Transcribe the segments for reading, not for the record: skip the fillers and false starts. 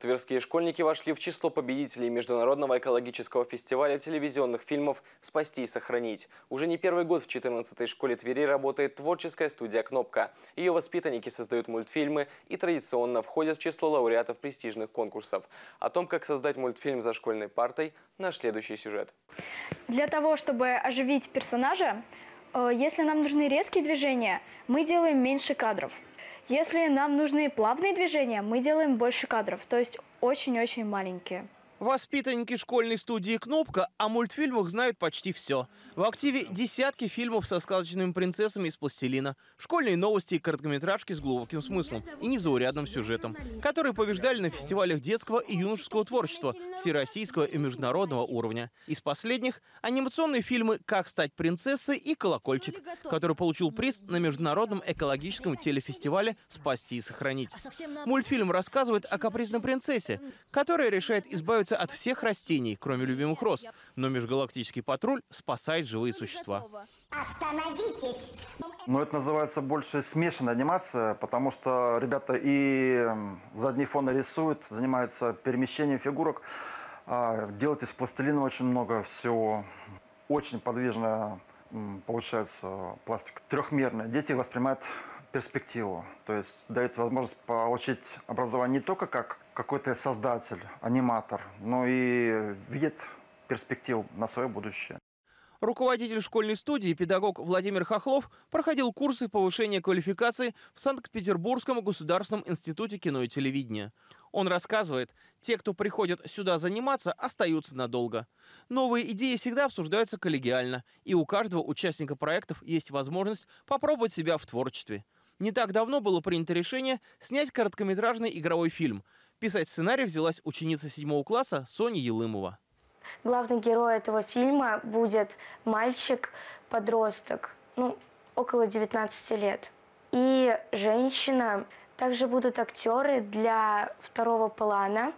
Тверские школьники вошли в число победителей Международного экологического фестиваля телевизионных фильмов «Спасти и сохранить». Уже не первый год в 14-й школе Твери работает творческая студия «Кнопка». Ее воспитанники создают мультфильмы и традиционно входят в число лауреатов престижных конкурсов. О том, как создать мультфильм за школьной партой, наш следующий сюжет. Для того, чтобы оживить персонажа, если нам нужны резкие движения, мы делаем меньше кадров. Если нам нужны плавные движения, мы делаем больше кадров, то есть очень-очень маленькие. Воспитанники школьной студии «Кнопка» о мультфильмах знают почти все. В активе десятки фильмов со сказочными принцессами из пластилина, школьные новости и короткометражки с глубоким смыслом и незаурядным сюжетом, которые побеждали на фестивалях детского и юношеского творчества всероссийского и международного уровня. Из последних – анимационные фильмы «Как стать принцессой» и «Колокольчик», который получил приз на международном экологическом телефестивале «Спасти и сохранить». Мультфильм рассказывает о капризной принцессе, которая решает избавиться от всех растений, кроме любимых роз. Но межгалактический патруль спасает живые существа. Остановитесь! Но это называется больше смешанная анимация, потому что ребята и задний фон рисуют, занимаются перемещением фигурок, делают из пластилина очень много всего. Очень подвижно получается пластик, трехмерный. Дети воспринимают перспективу, то есть дает возможность получить образование не только как какой-то создатель, аниматор, но и видит перспективу на свое будущее. Руководитель школьной студии, педагог Владимир Хохлов, проходил курсы повышения квалификации в Санкт-Петербургском государственном институте кино и телевидения. Он рассказывает, те, кто приходят сюда заниматься, остаются надолго. Новые идеи всегда обсуждаются коллегиально, и у каждого участника проектов есть возможность попробовать себя в творчестве. Не так давно было принято решение снять короткометражный игровой фильм. Писать сценарий взялась ученица 7 класса Соня Елымова. Главный герой этого фильма будет мальчик-подросток, около 19 лет. И женщина. Также будут актеры для второго плана,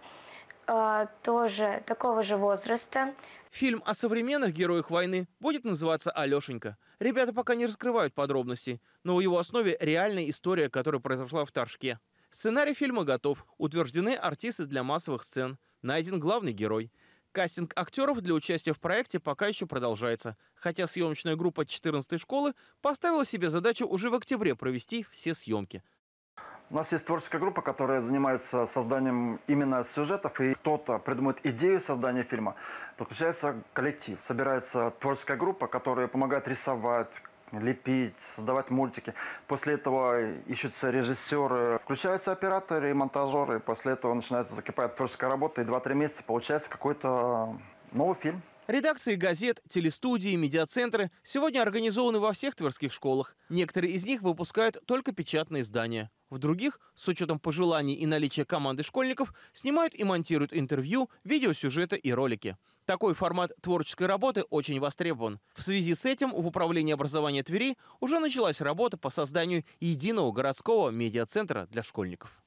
тоже такого же возраста. Фильм о современных героях войны будет называться «Алешенька». Ребята пока не раскрывают подробностей, но в его основе реальная история, которая произошла в Торжке. Сценарий фильма готов, утверждены артисты для массовых сцен, найден главный герой. Кастинг актеров для участия в проекте пока еще продолжается, хотя съемочная группа 14-й школы поставила себе задачу уже в октябре провести все съемки. У нас есть творческая группа, которая занимается созданием именно сюжетов, и кто-то придумает идею создания фильма, подключается коллектив, собирается творческая группа, которая помогает рисовать, лепить, создавать мультики. После этого ищутся режиссеры, включаются операторы и монтажеры. После этого начинается закипать творческая работа, и 2-3 месяца получается какой-то новый фильм. Редакции газет, телестудии, медиацентры сегодня организованы во всех тверских школах. Некоторые из них выпускают только печатные издания. В других, с учетом пожеланий и наличия команды школьников, снимают и монтируют интервью, видеосюжеты и ролики. Такой формат творческой работы очень востребован. В связи с этим в Управлении образования Твери уже началась работа по созданию единого городского медиацентра для школьников.